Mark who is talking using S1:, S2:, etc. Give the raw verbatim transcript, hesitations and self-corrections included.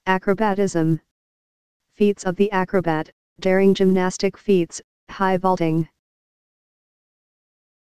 S1: Acrobatism. Feats of the acrobat, daring gymnastic feats, high vaulting.